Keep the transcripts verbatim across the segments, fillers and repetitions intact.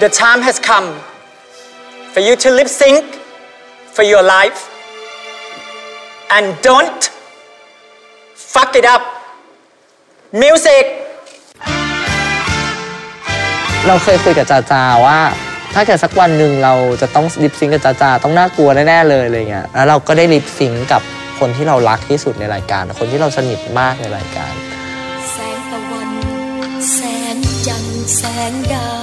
The time has come for you to lip sync for your life and don't fuck it up music เราเคยคุยกับจาจาว่าถ้าเกิดสักวันหนึ่งเราจะต้องลิปซิงกับจาจาต้องน่ากลัวแน่ๆเลยอะไรเงี้ยแล้วเราก็ได้ลิปซิงกับคนที่เรารักที่สุดในรายการคนที่เราสนิทมากในรายการแสงตะวันแสงจันทร์แสงดาว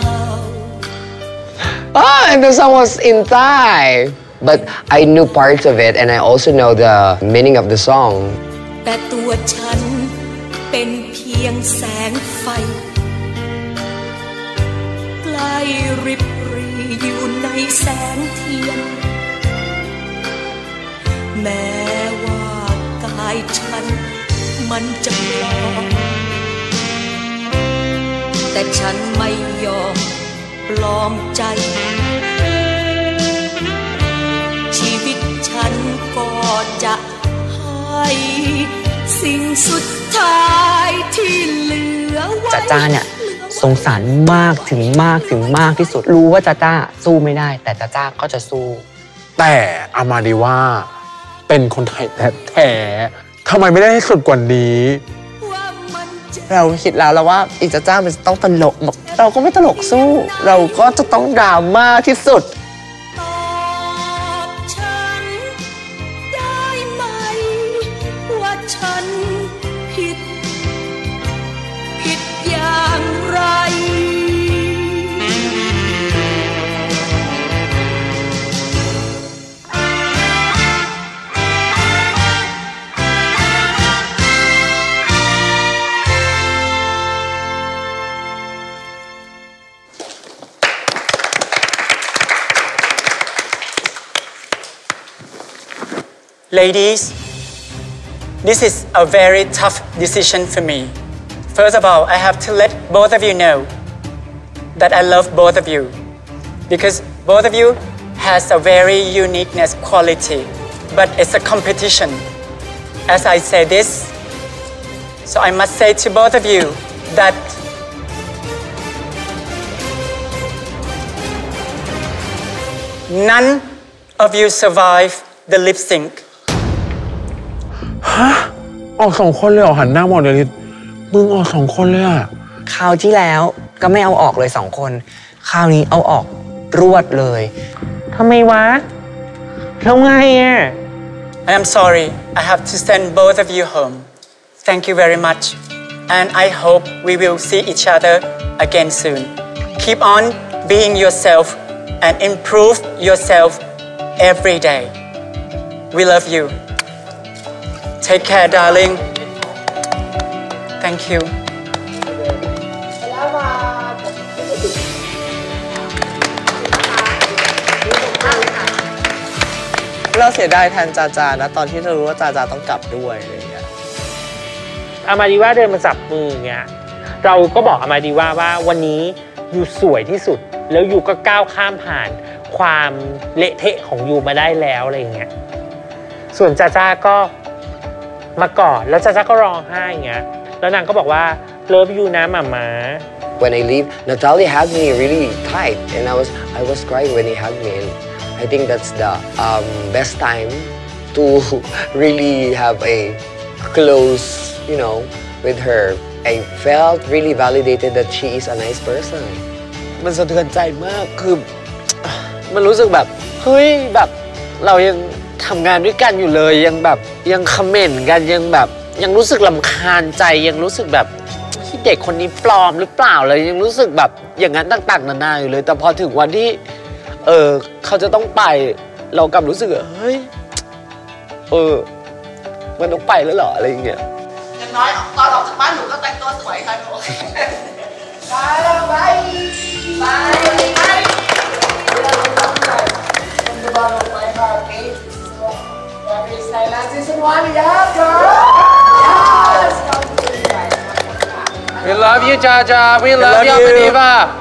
Oh, and the song was in Thai, but I knew parts of it, and I also know the meaning of the song. แต่ตัวฉันเป็นเพียงแสงไฟใกล้ริบรีอยู่ในแสงเทียนแม้ว่ากายฉันมันจะปลอมแต่ฉันไม่ยอมปลอมใจชีวิตฉันก็จะให้สิ่งสุดท้ายที่เหลือไว้จ้าจ้าเนี่ยสงสารมากถึงมากถึงมากที่สุดรู้ว่าจ้าจ้าสู้ไม่ได้แต่จ้าจ้าก็จะสู้แต่อามาดีว่าเป็นคนไทยแท้ๆทำไมไม่ได้ให้สุดกว่านี้เราคิดแล้วแล้วว่าอีจ้าจ้ามันต้องตลกเราก็ไม่ตลกสู้เราก็จะต้องดราม่าที่สุดตอบฉันได้ไหมว่าฉันผิดผิดอย่างไร Ladies, this is a very tough decision for me. First of all, I have to let both of you know that I love both of you because both of you has a very uniqueness quality, but it's a competition. As I say this, so I must say to both of you that none of you survive the lip sync. ฮะออกสองคนเลยเหรอหันหน้ามองเดี๋ยวนี้มึงออกสองคนเลยอะคราวที่แล้วก็ไม่เอาออกเลยสองคนคราวนี้เอาออกรวดเลยทำไมวะแล้วไงอะ I am sorry I have to send both of you home. Thank you very much and I hope we will see each other again soon. Keep on being yourself and improve yourself every day. We love you. Take care, darling. Thank you. เราเสียดายแทนจาจานะตอนที่เรารู้ว่าจาจาต้องกลับด้วยอะไรอย่างเงี้ยอามาดีว่าเดินมาจับมือเงี้ยเราก็บอกอามาดีว่าว่าวันนี้ยูสวยที่สุดแล้วยูก็ก้าวข้ามผ่านความเละเทะของยูมาได้แล้วอะไรอย่างเงี้ยส่วนจาจาก็มากอดแล้วจาจาก็ร้องไห้อย่างเงี้ยแล้วนางก็บอกว่าเลิฟยูนะหม่าม้า When I leave, Natalie hugged me really tight, and I was I was crying when he hugged me. And I think that's the um, best time to really have a close, you know, with her. I felt really validated that she is a nice person. มันสะเทือนใจมากคือมันรู้สึกแบบเฮ้ยแบบเรายังทำงานด้วยกันอยู่เลยยังแบบยังคอมเมนต์กันยังแบบยังรู้สึกรำคาญใจยังรู้สึกแบบที่เด็กคนนี้ปลอมหรือเปล่าเลยยังรู้สึกแบบอย่างนั้นต่างๆนานาอยู่เลยแต่พอถึงวันที่เออเขาจะต้องไปเรากลับรู้สึกเฮ้ยเออมันต้องไปแล้วเหรออะไรอย่างเงี้ยอย่างน้อยตอนออกจากบ้านหนูก็แต่งตัวสวยค่ะหนูบายแล้วบายบายบาย From the bottom of my heart, okay? So that is Thailand season one. Yeah, girl. Yes. We love you, Jaja. We love you, Amadiva.